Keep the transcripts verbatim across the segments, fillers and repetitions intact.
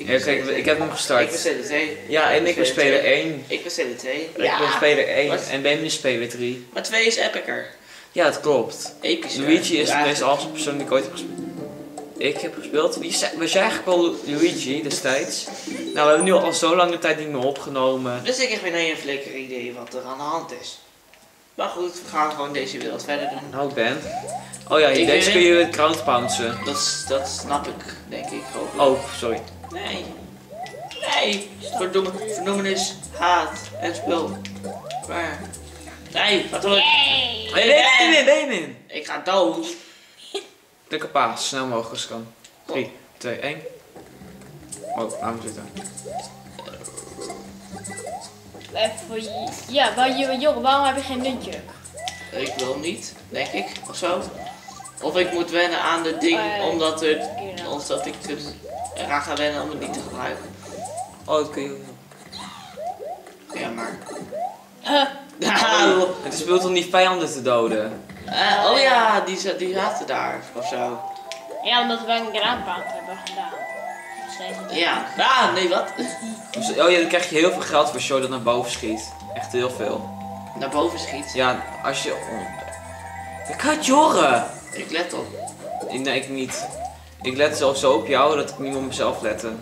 Ik Ja, kijk, ik heb hem gestart. Ik ben speler twee. Ja, en ik ben speler één. Ik ben speler twee. Ik ben speler één Wat? en Benjamin is speler drie. Maar twee is epicer. Ja, dat klopt. Episch. Luigi is de Ja, meest awesome persoon die ik ooit heb gespeeld. Ik heb gespeeld. Wie zei- Was jij eigenlijk al Luigi destijds? Nou, we hebben nu al zo lange tijd niet meer opgenomen. Dus ik heb geen één flikker idee wat er aan de hand is. Maar goed, we gaan gewoon deze wereld verder doen. Nou, Ben. Oh ja, Ik deze weet- kun je met ground pouncen. Dat, is- dat snap ik, denk ik. Hopelijk. Oh, sorry. Nee. Nee. Verdoemen, verdoemenis, haat en spul. Waar? Nee, wat hoor ik? Nee, nee, nee, nee, nee, nee. Ik ga dood. Druk op A, zo snel mogelijk als kan. drie, twee, één. Oh, laat me zitten. Even voor je... Ja, waar je, joh, waarom heb je geen nunchuk? Ik wil niet, denk ik, of zo. Of ik moet wennen aan de ding, Oh, ja. omdat, er, Verkeerd. omdat ik er eraan ga wennen om het niet te gebruiken. Oh, dat kun je. Ja, maar... Huh. Ah, Het is bedoeld om die vijanden te doden. eh, oh ja, die, za- die zaten daar, of zo. Ja, omdat we een graadpaard hebben gedaan. Dus deze- Ja. Ah, nee, wat? Dus, oh ja, dan krijg je heel veel geld voor show dat naar boven schiet. Echt heel veel. Naar boven schiet. Ja, als je... Oh. Ik ga het jorren! Ik let op. Ik- Nee, ik niet. Ik let zelfs zo op jou dat ik niet op mezelf lette.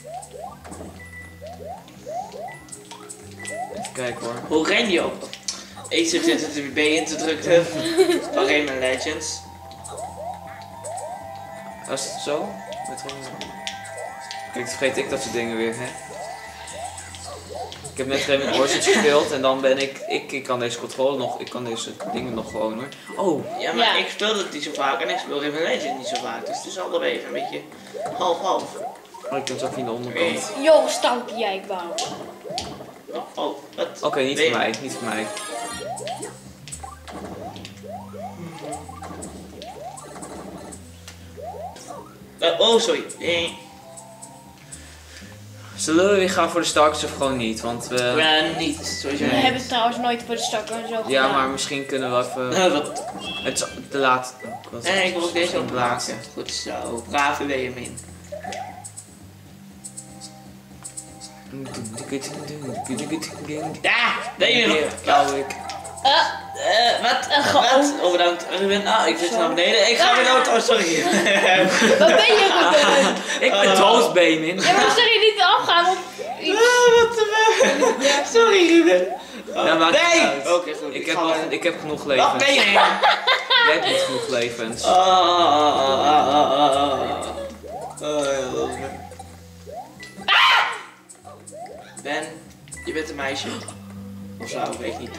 Even kijken hoor. Hoe ren je op? Ik zit er B in te drukken. Van Rayman Legends. Was het zo? Met Rayman? Kijk, dan vergeet ik dat soort dingen weer, hè? Ik heb net Rayman Origins gespeeld en dan ben ik, ik... Ik kan deze controle nog... Ik kan deze dingen nog gewoon hoor. Oh! Ja, maar Ja. ik speel het niet zo vaak en ik speel Rayman Legends niet zo vaak. Dus het is allebei even een beetje half-half. Oh, ik ben zo in de onderkant. Joh, stout jij, ik wou. Oh, oh, wat? Oké, niet Nee. voor mij, niet voor mij. Eh, oh, sorry. Eh, Zullen we weer gaan voor de Starks of gewoon niet? Want we... Ja, niet. Sowieso We niet. hebben trouwens nooit voor de stakken zo gedaan. Ja, maar misschien kunnen we even... Eh, wat? Het is te laat. Oh, wat- Nee, ik wil ook deze ook de laatste. maken. Goed zo. Brave Benjamin. Ja, Benjamin. Kou ik. Eh, Eh, wat? Eh, Wat? gewoon- Oh, bedankt. Ruben. Ah, ik zit Zo. naar beneden. Ik ga weer dood. Oh, sorry. waar ben je gebeurd? Ik ben dood, Benjamin. Ja, maar dan zeg je niet afgaan op iets. Ah, wat te Sorry, Ruben. Ja, maakt niet nee! uit. Oké, goed. Ik heb, ga nog, weer- ik heb genoeg Wat levens. ben je? Jij hebt niet genoeg levens. Ah, ah, ah, ah, ah, ah. Oh, ja, dat is me. Ben, je bent een meisje. Of zo, weet ik niet.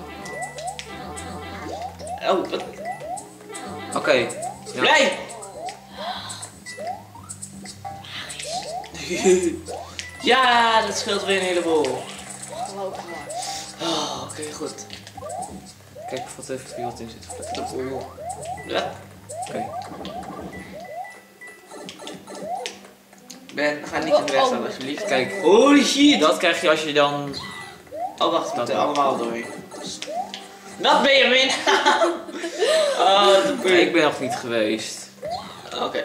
Oh, wat? Oké. Ja. Blij! Ja, dat scheelt weer een heleboel. Geloof me. Oh, oké, goed. Kijk of wat even wat in zit. Flikker op. Oeh. Ja. Oké. Ben, ga niet in de weg staan, alsjeblieft. Kijk, Holy shit! dat krijg je als je dan... Oh, wacht, we Dat- moeten allemaal door. Dat ben je win! Oh, dat Nee, ben ik ben nog niet geweest. Oké.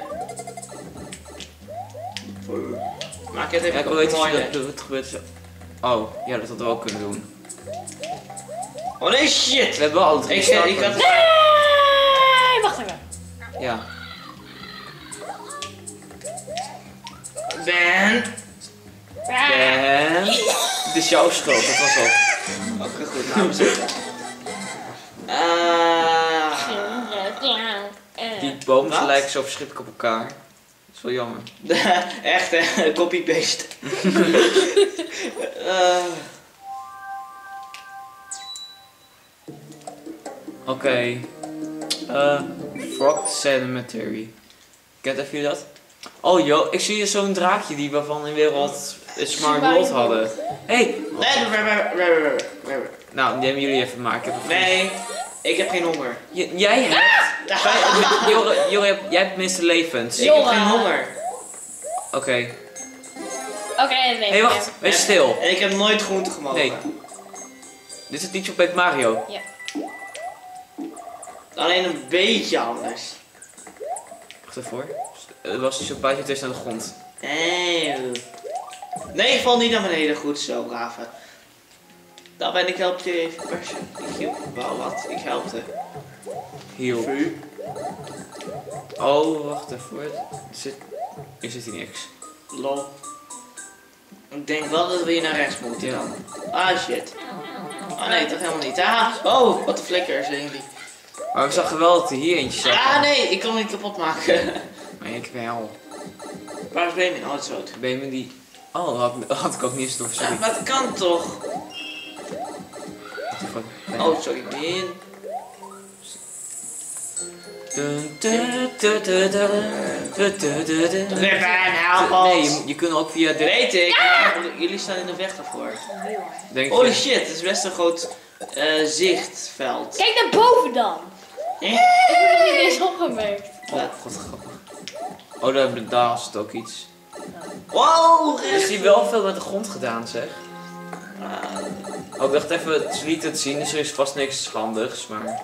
Maak het Ja, even ik wil weten of mooi. je dat het gebeurt. Zo. Oh, ja, dat hadden we ook kunnen doen. Oh nee, shit! We hebben wel alle drie Ik, ik had startpunten. Nee, wacht even. Ja. Ben! En... Het is jouw schuld, dat was al. Oké, goed, laten we zitten. Ah. Die bomen Wat? lijken zo verschrikkelijk op elkaar. Dat is wel jammer. Echt, hè? Copy-paste. uh. Oké. Eh, Frog Cemetery. Kent even jullie dat? Oh joh, ik zie hier zo'n draakje die we van in wereld Smart World hadden. Hé! Hey. Nee, Nou, die hebben jullie even maar. Ik heb een nee, ik heb geen honger. J- jij hebt... Jij- Jorre, Jorre, hebt- jij hebt minste levens. Ik heb Jorre. geen honger. Oké. Oké, nee. Hé, hey, wacht. Wees stil. En ik heb nooit groente gemogen. Nee. Dit is het liedje op Paper Mario. Ja. Alleen een beetje anders. Wacht even hoor. Er was zo'n buitje tussen aan de grond. Nee. Nee, ik val niet naar beneden. Goed zo, Raven. Dan ben ik help je even persje. Ik hielp wel wat. Ik helpte. Heel. Vu. Oh, wacht even. Er zit, er zit hier niks. Lol. Ik denk wel dat we hier naar rechts moeten Ja. dan. Ah shit. Oh nee, toch helemaal niet. Ah, oh, wat een flikker zijn jullie. Maar ik zag wel dat er hier eentje zat. Ah nee, ik kan hem niet kapot maken. Maar ik wel. Waar is Benjamin? Oh, het is rood. Ben je die... Oh, had, had ik ook niet eens door. Ja, Sorry. maar het kan toch? Oh, sorry, Min. Dun, dun, dun, dun, dun, dun, dun, dun, dun. Ribbon, help Nee, ons. je, je kunt ook via de... Weet ik, maar jullie staan in de weg daarvoor. Denk Holy je- shit, het is best een groot eh, zichtveld. Kijk naar boven dan. Eh? Ik heb het niet eens opgemerkt. Oh, god, grappig. Oh, daar, daar is het ook iets. Wow, Er is rechts. hier wel veel met de grond gedaan, zeg. Ah, Oh, ik dacht even, ze lieten het zien, dus er is vast niks handigs, maar...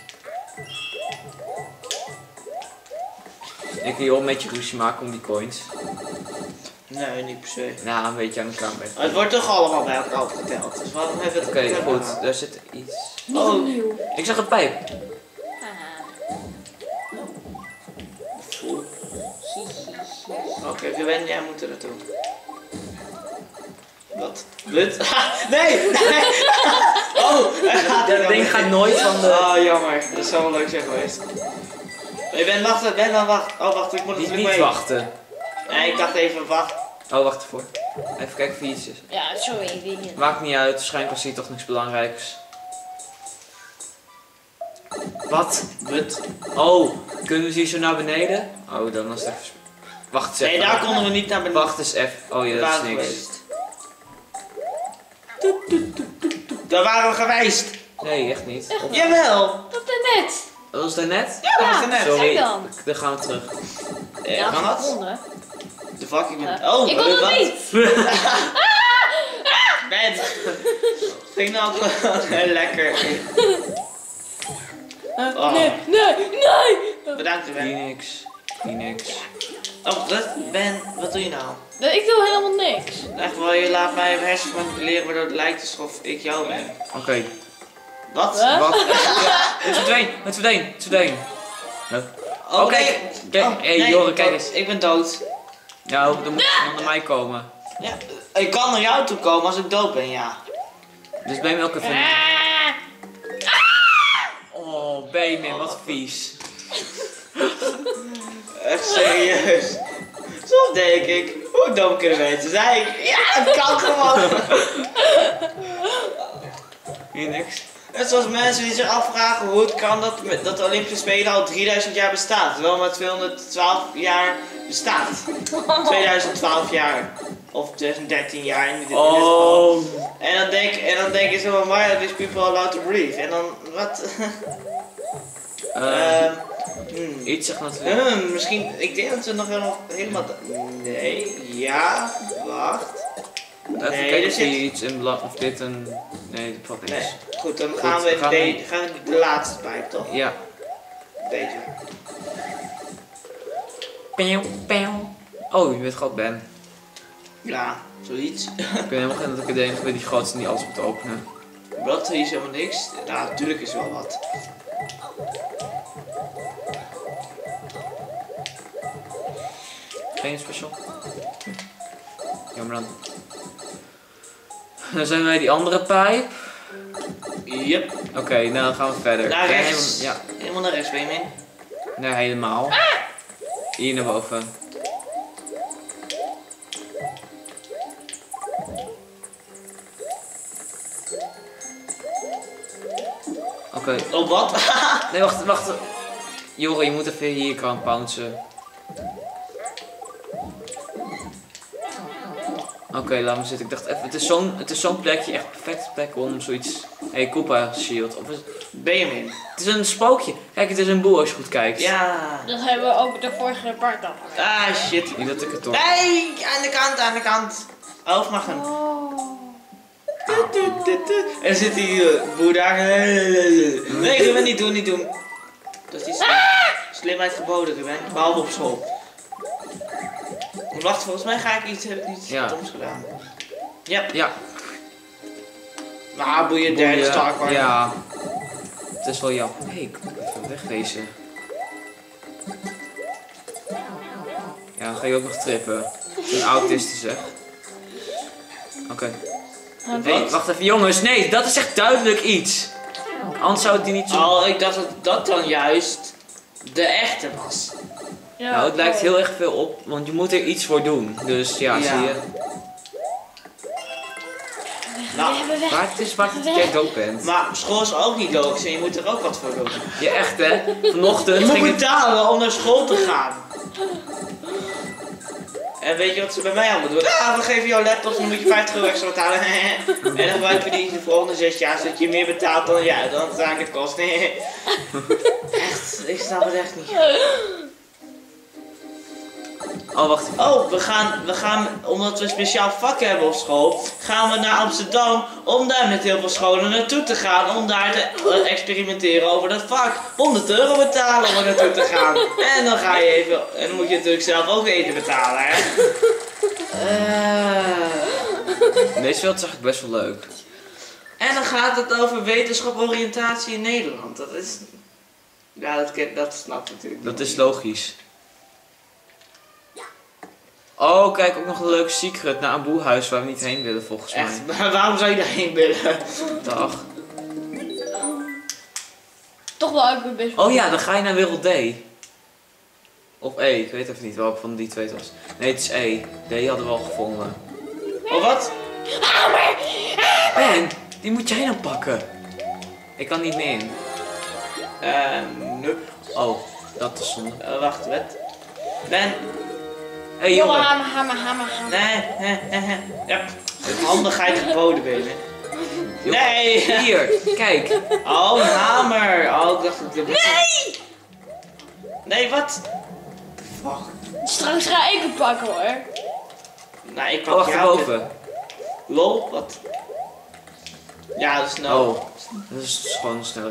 Ik wil hier een beetje ruzie maken om die coins. nee, niet per se. Nou, een beetje aan elkaar bij. Maar het wordt toch allemaal bij elkaar opgeteld. Dus waarom hebben we het Oké, opgeteld? goed, daar zit iets. Niet Oh. opnieuw. Ik zag een pijp. Oké, Gwen, jij moet er naartoe. Wat? Wat? Nee! Nee! Oh, hij gaat er Dat dan ding mee. gaat nooit van de... Oh, jammer. Dat zou wel leuk zijn geweest. Nee, Ben, wacht, Ben, dan wacht. Oh, wacht, ik moet Niet, natuurlijk niet mee. wachten. Nee, ik dacht even, wacht. Oh, wacht ervoor. Even kijken of er iets is. Ja, sorry, ik weet niet. Maakt niet uit, waarschijnlijk was hier toch niks belangrijks. Wat? Wat? Oh, kunnen we hier zo naar beneden? Oh, dan was het even... Wacht eens Nee, even. daar konden we niet naar beneden. Wacht eens even. Oh ja, dat is Daar niks. geweest. Daar waren we geweest. Nee, echt niet. Of- Jawel. Dat is net. Dat was daarnet? Ja, dat was er net. Sorry, Kijk dan. dan gaan we terug. Eh, Ja, kan dat? gevonden. De fuck, ik ben... Ja. Oh, Ik kon het wat? niet. Ben. Ging nou gewoon lekker. Oh. Nee, nee, nee. Bedankt, Ben. Phoenix. Phoenix. Oh, wat? Ben, wat doe je nou? Nee, ik doe helemaal niks. Echt wel, je laat mij mijn hersens manipuleren waardoor het lijkt alsof ik jou ben. Oké. Wat? Wat? Wat? Het verdween, het verdween, het verdween. Huh? Oh, Oh, kijk. nee. Kijk, Oh, hey, nee, Joren, kijk dood. eens. Ik ben dood. Nou, dan moet je naar mij komen. Ja, ik kan naar jou toe komen als ik dood ben, ja. Dus ben je ook even... Ah. Oh, Benjamin, wat vies. Echt serieus. Soms denk ik, hoe dom kunnen mensen zijn? Ja, het kan gewoon. Hier niks. Net zoals mensen die zich afvragen hoe het kan dat, dat de Olympische Spelen al drieduizend jaar bestaat. Terwijl maar tweehonderdtwaalf jaar bestaat. tweeduizend twaalf jaar. Of tweeduizend dertien jaar in dit in dit geval. Oh. En dan denk, en dan denk je zo, why are these people allowed to breathe? En dan, wat? Eh, Ehm, hmm. iets zegt natuurlijk. Hmm, misschien, ik denk dat we nog helemaal, helemaal, nee, ja, wacht. Even nee, kijken er of hier zit- iets in belang... Of dit een... Nee, dat valt niks. Nee, goed, dan Goed, gaan we we in gaan de, nu- gaan we de laatste pijp, toch? Ja. Deze. Pew, pew. Oh, je weet God Ben. Ja, zoiets. Ik ben helemaal geen dat ik de enige ben die grootste niet alles moet openen. Wat, hier is helemaal niks. Nou, natuurlijk is er wel wat. Geen special. Jammer dan. Dan zijn wij die andere pijp. Yep. Oké, nou dan gaan we verder. Naar Ja, rechts. helemaal- Helemaal naar rechts, Benjamin. Ja, nee, helemaal. Hier naar boven. Oké. Oh, wat? Nee, wacht, wacht. Joren, je moet even hier kan bouncen. Oké, laat me zitten. Ik dacht even, het is zo'n het is zo'n plekje, echt perfecte plek om zoiets... Hé, hey, Koopa Shield. Of is... Benjamin. Het is een spookje. Kijk, het is een boer als je goed kijkt. Ja. Dat hebben we ook de vorige part al. Ah, shit. Niet dat ik het toch... Nee, aan de kant, aan de kant. Hoofd mag hem. Oh. En dan zit die uh, boer daar. Nee, Ruben, niet doen, niet doen. Dat is die slim, slimheid geboden, Ruben. Behalve op school. Wacht, volgens mij ga ik iets, heb ik iets Ja. doms gedaan. Ja. Ja. Maar boeien, derde Boeien. Starcoin. Ja. Het is wel jammer. Hé, hey, ik moet even wegwezen. Ja, dan ga je ook nog trippen. Zo'n autist zeg. Oké. En Nee, wat? wacht even jongens. Nee, dat is echt duidelijk iets. Anders zou het die niet zo... Oh, ik dacht dat dat dan juist de echte was. Ja, Nou, het lijkt oh. heel erg veel op, want je moet er iets voor doen. Dus ja, Ja. zie je. Nou, We weg. Maar het is waar het jij dood bent. maar school is ook niet logisch en je moet er ook wat voor doen. Ja, echt hè. Vanochtend Je moet ging het... betalen om naar school te gaan. En weet je wat ze bij mij allemaal doen? Ah, we geven jou laptops, dan moet je vijftig euro extra betalen. En dan gebruiken we die de volgende zes jaar, zodat je meer betaalt dan ja, dan het eigenlijk kost. Echt, ik snap het echt niet. Oh, wacht even. Oh, we gaan, we gaan, omdat we een speciaal vak hebben op school, gaan we naar Amsterdam om daar met heel veel scholen naartoe te gaan. Om daar te eh, experimenteren over dat vak. honderd euro betalen om er naartoe te gaan. En dan ga je even, en dan moet je natuurlijk zelf ook eten betalen, hè. Eh, Deze wereld is eigenlijk best wel leuk. en dan gaat het over wetenschap-oriëntatie in Nederland. Dat is, ja, dat, ken, dat snapt natuurlijk. Dat is logisch. Oh, kijk, ook nog een leuk secret naar een boehuis waar we niet heen willen volgens mij. Echt, maar waarom zou je daarheen willen? Dag. Toch wel eigenlijk best wel. Oh ja, dan ga je naar wereld D. Of E, ik weet even niet welke van die twee het was. Nee, het is E. D hadden we al gevonden. Oh, wat? Ben, die moet jij dan pakken. Ik kan niet meer in. Ehm, nope. Oh, dat is zonde. Eh, wacht, wat? Ben, Hé hey, Jongen, jongen. hamer, hamer, hamer, hamer. nee, hè, hè, hè. Ja, handigheid geboden, baby. Nee! Hier, kijk. Oh, een hamer! Oh, ik dacht dat ik... Nee! Nee, wat? Fuck. Straks ga ik het pakken hoor. Nou, ik Oh, pak wacht jou. boven. Lol, wat? Ja, dat is nou... Oh, dat is gewoon snel.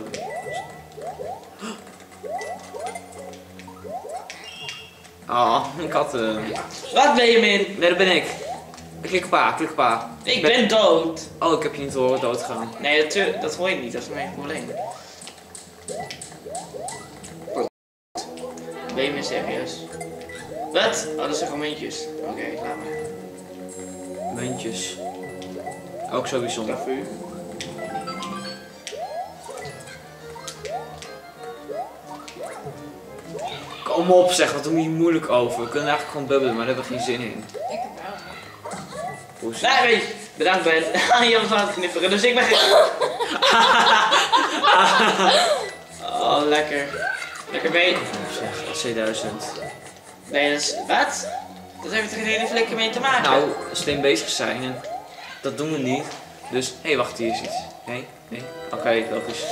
Oh, ik had hem. Wat, Benjamin? Nee, dat ben ik. Klik op A, klik op A. Ik ben dood. Oh, ik heb je niet horen doodgaan. Nee, dat, dat hoor je niet, dat is mijn probleem. Benjamin, serieus. Wat? Oh, dat zijn gewoon muntjes. Oké, laat maar. Muntjes. Ook zo bijzonder. Grafu. Kom op zeg, wat doen we hier moeilijk over? We kunnen eigenlijk gewoon bubbelen, maar daar hebben we geen zin in. Ik heb wel. Poes. Nee, weet je, bedankt Ben. Je was aan het knipperen, dus ik ben geen... Oh, lekker. Lekker Ben. Zeg, C duizend. Nee, dat is... Wat? Dat heeft er geen hele flikker mee te maken. Nou, slim bezig zijn en dat doen we niet. Dus, hé, hey, wacht, hier is iets. Nee, nee. Oké, okay, logisch.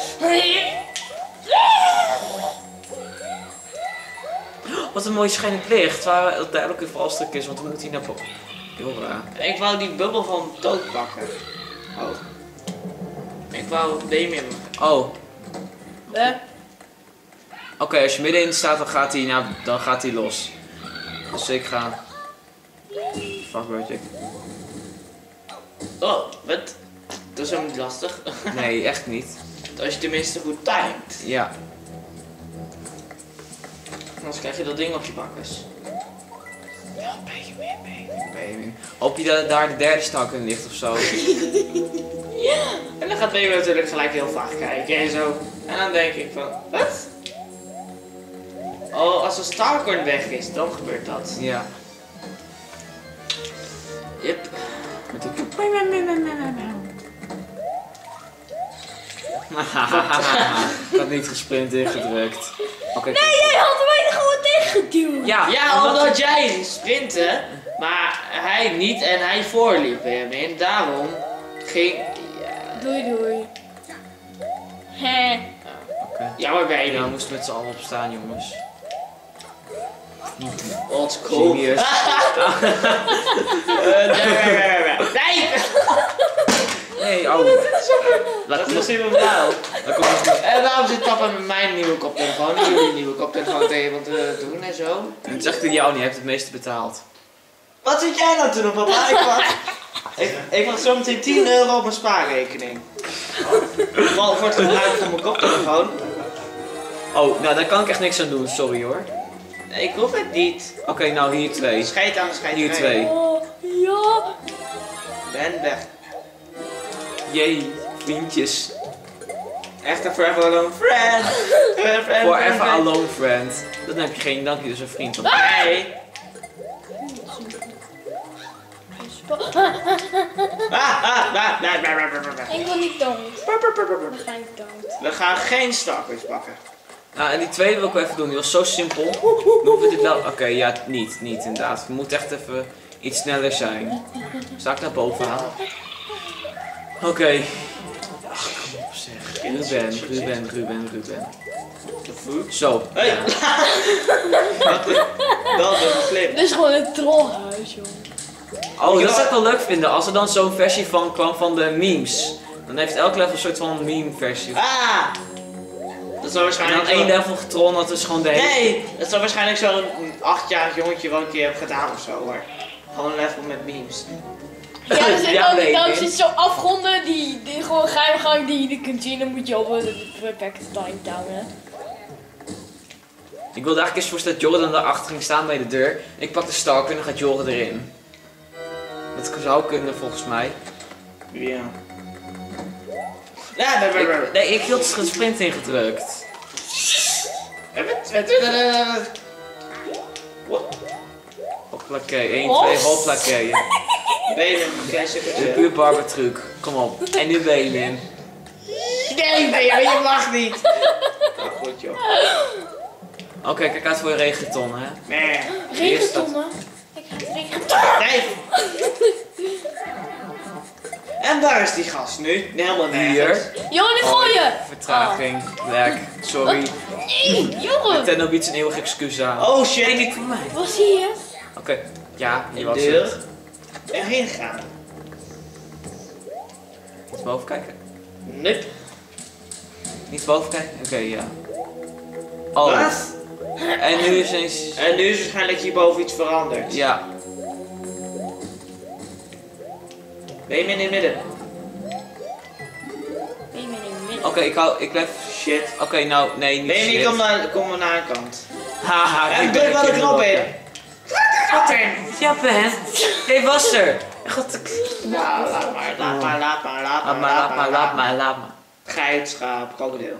Wat een mooi schijnend licht, waar het duidelijk een valstrik is, want we moeten hier naar boven. Heel raar. Ik wou die bubbel van dood pakken. Oh. Ik wou Benjamin. Oh, Eh? oké, als je middenin staat, dan gaat hij naar, dan gaat hij los. Dus ik ga. Fuck, weet ik. Oh, wat? Dat is ook niet lastig. Nee, echt niet. Als je tenminste goed timed. Ja. Anders krijg je dat ding op je bakkers. Ja, beetje meer, beetje meer. Hoop je dat daar de derde stak in ligt of zo? En dan gaat Benjamin natuurlijk gelijk heel vaag kijken en zo. En dan denk ik van, wat? Oh, als een Starcoin weg is, dan gebeurt dat. Ja. Yep. Met een... Ik had niet gesprint ingedrukt. Oké. Nee, jij had mij er gewoon tegengeduwd. Ja, Ja, omdat jij sprintte, maar hij niet en hij voorliep, Benjamin. Daarom ging... Ja, Doei, doei. Hè. Oké. jammer Ja, we Benjamin. moesten met z'n allen opstaan, jongens. Old school. Genius. Eh, nee, nee, nee, nee. Nee! Nee, oh. Dat was in mijn vrouw. Dat komt niet. En waarom zit papa met mijn nieuwe koptelefoon en jullie nieuwe koptelefoon tegen te doen en zo? Het is echt dat jou niet, je hebt het meeste betaald. Wat zit jij nou te doen, papa? Ik wacht. Ik, ik wacht zo meteen tien euro op mijn spaarrekening. Vooral voor het gebruik van mijn koptelefoon. Oh, nou daar kan ik echt niks aan doen, sorry hoor. Nee, ik hoef het niet. Oké, okay, nou hier twee. Scheid aan de scheiterij. Hier twee. Oh, ja. Ben weg. Jee, vriendjes. Echt een forever alone friend. Forever, Forever friend. alone friend. Dan heb je geen, dan heb je dus een vriend. Want... Nee. Ah, ah, ah, ah, ah, ah. Ik wil niet dood. Dan ga ik dood. We gaan geen stalkers bakken. Nou, en die tweede wil ik wel even doen. Die was zo simpel. Moeten we dit wel... Oké, okay, ja, niet. Niet inderdaad. We moeten echt even iets sneller zijn. Zal ik naar boven halen? Oké. Okay. Ach, kom op zeg. Ruben, Ruben, Ruben, Ruben. Zo. Hey. Dat is een flip. Dit is gewoon een trollhuis, joh. Oh, dat zou ik wel leuk vinden. Als er dan zo'n versie van kwam van de memes. Dan heeft elk level een soort van meme versie. Ah! Dat zou En waarschijnlijk dan één zo... level getrokken, dat is gewoon de hele... Nee! Dat zou waarschijnlijk zo'n achtjarig jongetje wel een keer hebben gedaan of zo hoor. Gewoon een level met memes. Ja, er zit Ja, ook nee, dan nee. zit zo afgronden die, die gewoon geheime gang die je niet kunt zien. Dan moet je op een perfecte time touwen. Ik wilde eigenlijk eens voorstellen dat Jordan daarachter ging staan bij de deur. Ik pak de stalker en dan gaat Jordan erin. Dat zou kunnen volgens mij. Ja. Ja, nee, nee, nee. Ik, nee, ik hield het sprint ingedrukt. Hoppakee, één, twee, hoppakee. Benen, klein stukje. Een puur barbertruc. Kom op. En nu ben je in. Nee, nee, je mag niet. Nou goed joh. Oké, okay, kijk uit voor je regenton, hè. Nee. Regentonnen. Ik ga het regentonnen. Nee. En waar is die gast nu? Nee, helemaal nergens. Hier. Johan, ik gooi je! Vertraging. Lek. Sorry. Nee, Johan! Nintendo biedt een eeuwig excuus aan. Oh shit. Nee, niet voor mij. Was hier? Oké. Okay. Ja, hier was deur. het. Erheen gaan. Niet boven kijken. Nee. Niet boven kijken? Oké, okay, ja. Oh. Wat? En nu is eens... En nu is waarschijnlijk hierboven iets veranderd. Ja. Ben je in het midden? Ben je in het midden? Oké, okay, ik hou... Ik blijf... Shit. Oké, okay, nou, nee, niet Ben je niet, shit. kom naar, kom maar naar een kant. Haha, En ik druk ben wel de een knop keer in. Wat in? Ja, Ben. Hij was er. God. Nou, laat maar, laat maar, laat maar, laat Laat maar, maar, laat maar, laat maar, laat maar. Geit, schaap, krokodil.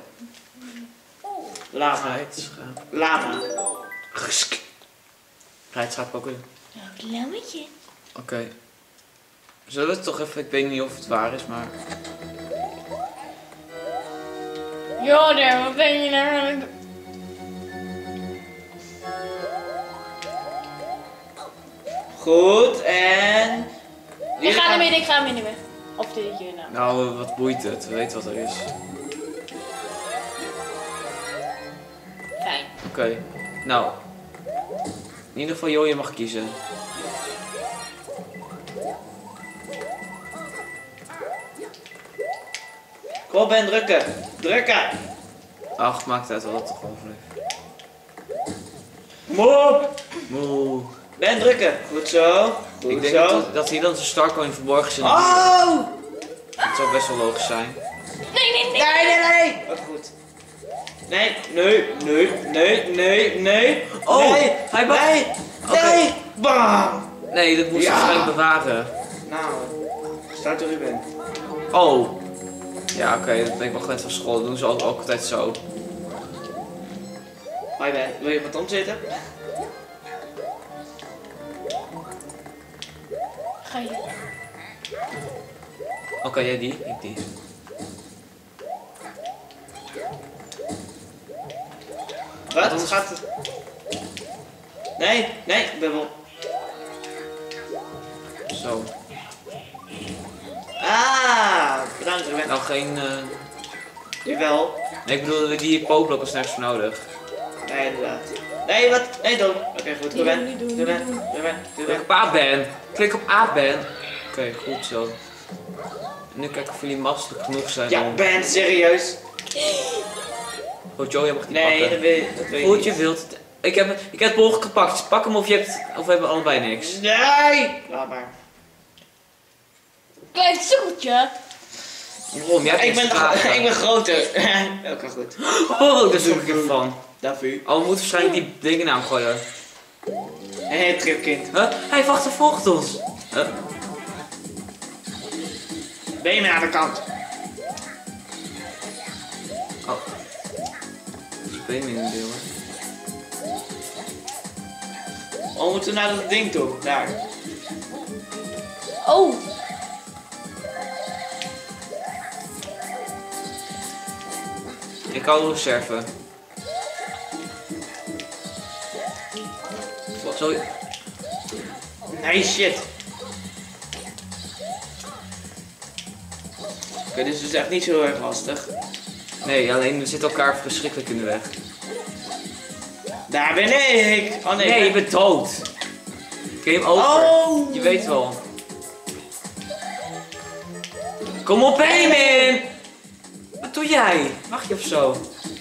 Lama. Rijtschaap. Lama. Gesk. Rijtschaap ook weer. Een lammetje. Oké. Okay. Zullen we het toch even... Ik weet niet of het waar is, maar... Joden, wat ben je nou aan het... Goed, en... Ik ga naar binnen, ik ga naar binnen. Of dit hier nou. Nou, wat boeit het? We weten wat er is. Fijn. Oké. Okay. Nou. In ieder geval, Jo, je mag kiezen. Kom op, Ben, drukken. Drukken. Ach, maakt uit wel dat het toch overleeft. Moe. Moe. Ben, drukken. Goed zo. Goed Ik denk zo. dat, dat hier dan zo'n Starcoin verborgen zit. Oh! Dat zou best wel logisch zijn. Nee, nee, nee. Nee, nee, nee. Wat goed. Nee, nee, nee, nee, nee, nee. Oh, nee, hij ba- nee, Oké. nee. Bam. Nee, dat moest je Ja. waarschijnlijk bewaren. Nou, start er Ruben. Oh. Ja, oké, okay, dat ben ik wel gewend van school. Dat doen ze ook, ook altijd zo. Hoi Ben, wil je wat omzitten? Ga je. Oké, okay, jij die, ik die. Wat? Wat? Gaat het? Nee, nee, bubbel. Zo. Ah, bedankt Ruben. Nou, geen... Uh... Jawel. Nee, ik bedoel, die poopblok is nergens voor nodig. Nee, inderdaad. Nee, wat? Nee, doen. Oké, okay, goed. Niet Ruben, doen, niet doen, Ruben, niet doen. Ruben, Klik Ruben. op A, Ben. Klik op A, Ben. Oké, okay, goed zo. En nu kijken of jullie masselijk genoeg zijn Ja, om... Ben, serieus. Goed, Joe, je mag die Nee, pakken. dat wil je, dat wil je Goed, niet. je wilt het. Ik heb, ik heb het bol gepakt. Pak hem of, je hebt, of we hebben allebei niks. Nee! Laat maar. Klein sukkeltje. Waarom? Jij hebt Ik niks ben, gevraagd. ik ben groter. Oké, goed. Oh, daar zoek ik even van. Daarvoor. Oh, we moeten waarschijnlijk die dingen naar hem gooien. Hé, hey, tripkind. Huh? Hij wacht en volgt ons. Huh? Ben je meer aan de kant? Oh. Ik weet niet in de deel. Oh, we moeten naar dat ding toe. Daar. Oh. Ik hou de reserve. Zo. Nee, shit. Oké, dit is dus echt niet zo heel erg lastig. Nee, alleen we zitten elkaar verschrikkelijk in de weg. Daar ben ik! Oh nee, Nee, ik je ben- bent dood. Game over. Oh! Je weet wel. Kom op, Benjamin! Wat doe jij? Mag je of zo?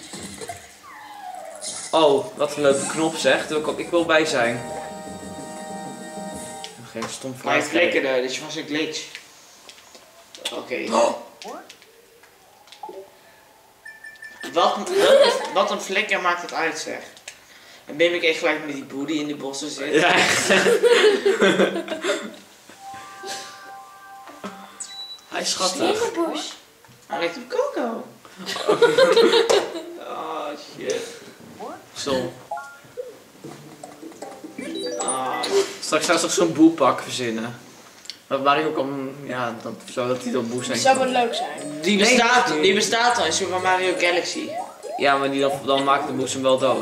Oh, wat een leuke knop zeg. Daar wil ik, ik wil bij zijn. Geen stom Maar hij vraag. flikkerde, dus je was een glitch. Oké. Oh. Wat, wat, wat een flikker maakt het uit, zeg. En ben ik echt gelijk met die boer die in de bossen zit. Ja, echt. Hij is schattig. Slingerbos. Hij lijkt op Coco. Oh shit. Stom. Ah. Straks zou ze toch zo'n boelpak verzinnen. Dat Mario kan, ja, dat, zodat hij dan boe Dat zijn zou kan. wel leuk zijn. Die, Nee, bestaat, nee. die bestaat al in Super Mario Galaxy. Ja, maar die dan, dan maakt de boes hem wel dood.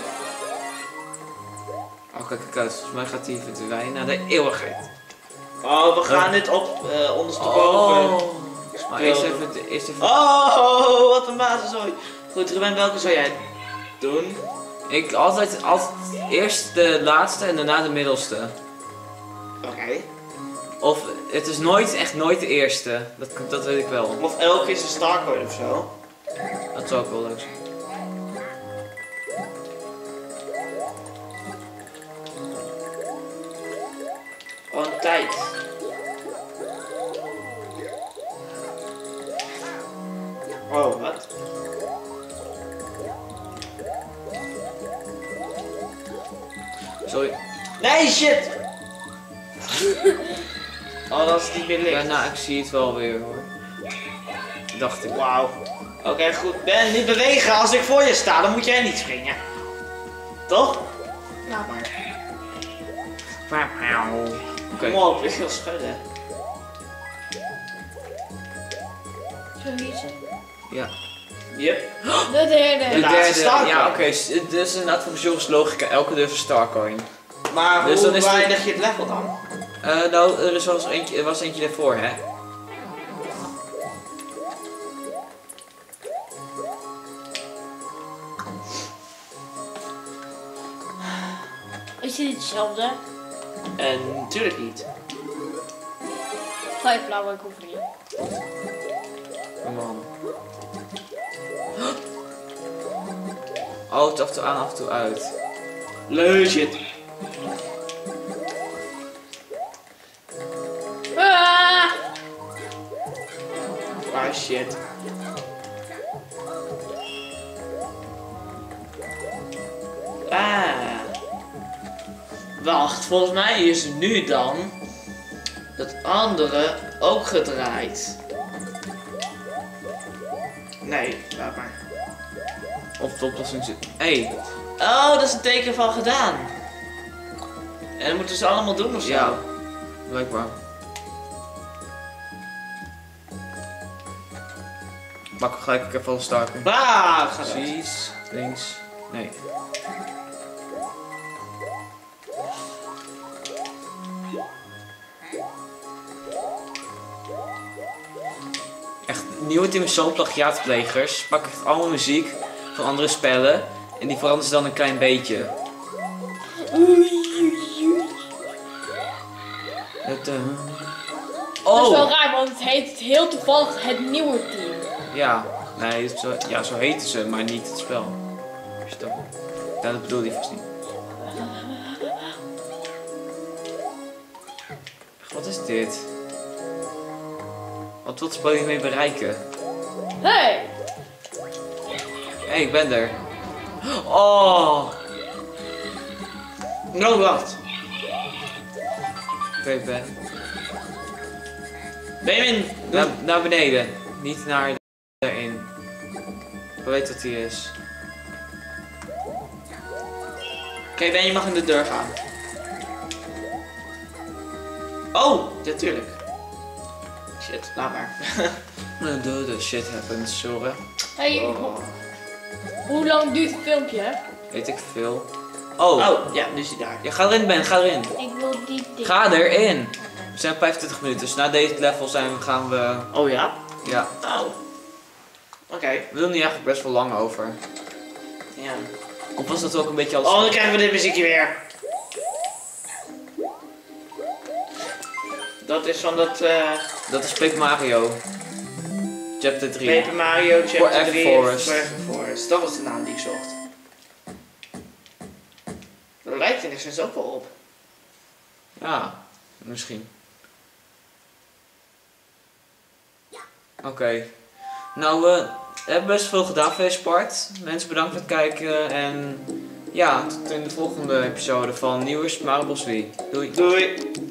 Oh, kijk, kijk uit. Volgens mij gaat hij verdwijnen naar de eeuwigheid. Oh, we gaan dit op uh, ondersteboven. Oh. Maar eerst even, eerst even... Oh, wat een bazenzooi. Goed, Ruben, welke zou jij doen? Ik altijd, altijd eerst de laatste en daarna de middelste. Oké. Of het is nooit, echt nooit de eerste. Dat, dat weet ik wel. Of elke is een Starcoin of zo. Dat zou ook wel leuk zijn. Oh, een tijd. Oh, wat? Sorry. Nee, shit! Oh, dat is niet meer licht. Ja, nou, ik zie het wel weer hoor. Dacht ik. Wauw. Oké, goed. Ben, niet bewegen. Als ik voor je sta, dan moet jij niet springen. Toch? Nou maar. Oké. Kom op, ik wil schudden. Zo hier zit. Ja. Yep. De derde. De laatste derde. Starcoin. Ja, oké. Okay. Dus inderdaad voor Jules logica. Elke deur is een Starcoin. Maar Dus hoe dan is het- eindig je het level dan? Uh, nou, er is wel eens eentje, er was eentje daarvoor, hè? Is dit hetzelfde? En natuurlijk niet. Vijf blauwe, ik hoef niet. Kom man. Oh, het af en toe aan, af en toe uit. Legit. Ah! Ah shit. Ah. Wacht, volgens mij is nu dan het andere ook gedraaid. Nee, laat maar. Of de oplossing zit. Hé, hey, Oh, dat is een teken van gedaan. En dat moeten ze allemaal doen of zo? ja. Blijkbaar. Pak gelijk ook even alle staken. Ah, gaat uit. Precies. Links. Nee. Echt, nieuwe Tim Zoon plagiaatplegers pakken echt allemaal muziek van andere spellen en die veranderen ze dan een klein beetje. Het, eh, Dat is wel Oh! raar, want het heet heel toevallig het nieuwe team. Ja, nee, zo, ja, zo heten ze, maar niet het spel. Als je het ook- Ja, dat bedoelde hij vast niet. Wat is dit? Wat wil Spody mee bereiken? Hey! Hé, hey, ik ben er. Oh! No, wacht. Oké, ik ben. Benjamin, Naar, naar beneden. Niet naar daarin. Ik weet wat hij is. Oké, Ben, je mag in de deur gaan. Oh, natuurlijk. Shit, laat maar. De, de shit happens, sorry. Hey, Oh. hoe lang duurt het filmpje, hè? Weet ik veel. Oh, Oh, ja, nu is hij daar. ja, ga erin, Ben, ga erin. Ik wil die ding. Ga erin. We zijn vijfentwintig minuten, dus na deze level zijn, we- gaan we... Oh ja? Ja, Oh. Oké. we doen hier eigenlijk best wel lang over. Ja. Of was dat ook een beetje als... Oh, dan krijgen we dit muziekje weer. Dat is van dat eh Dat is Paper Mario. Chapter drie. Paper Mario Chapter Forever drie. Forest. Forever Forest. Dat was de naam die ik zocht. Dat lijkt er dus ook wel op. Ja, misschien. Oké. Nou, we hebben best veel gedaan voor deze part. Mensen bedankt voor het kijken en ja, tot in de volgende episode van Nieuwe Mario Bros. Wii. Doei. Doei.